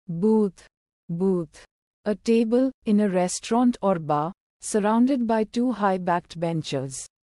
Booth. Booth. A table in a restaurant or bar, surrounded by two high-backed benches.